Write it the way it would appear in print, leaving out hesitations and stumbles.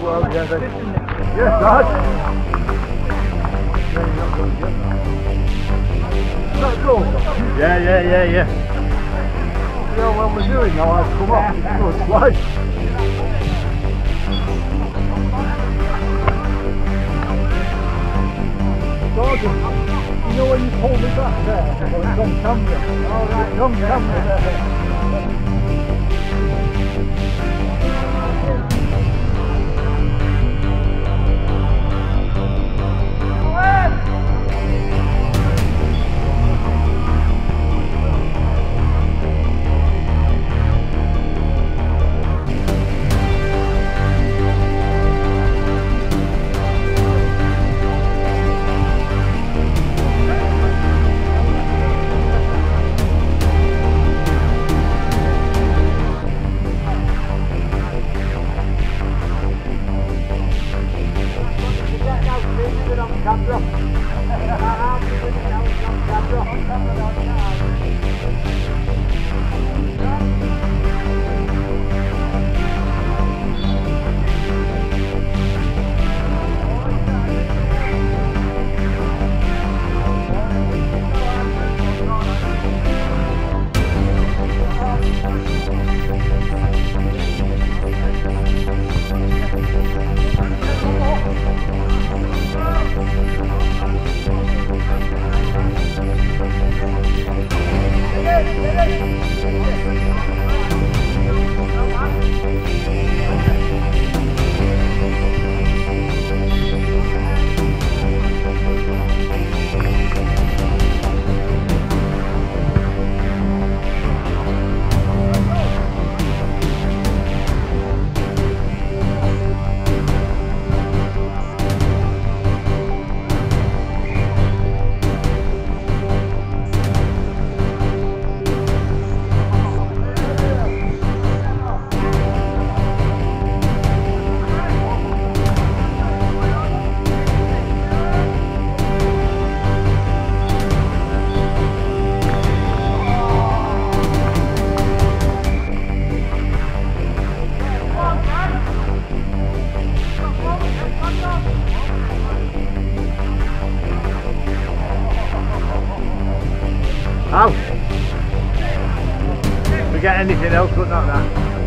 Well, yeah, yes, Dad. Yeah. You know what we're doing now, I've come off, it's good, right? Sergeant, you know when you pulled me back there? Well, it's on camera. Alright, it's on camera there. Ow! Forget anything else but not that.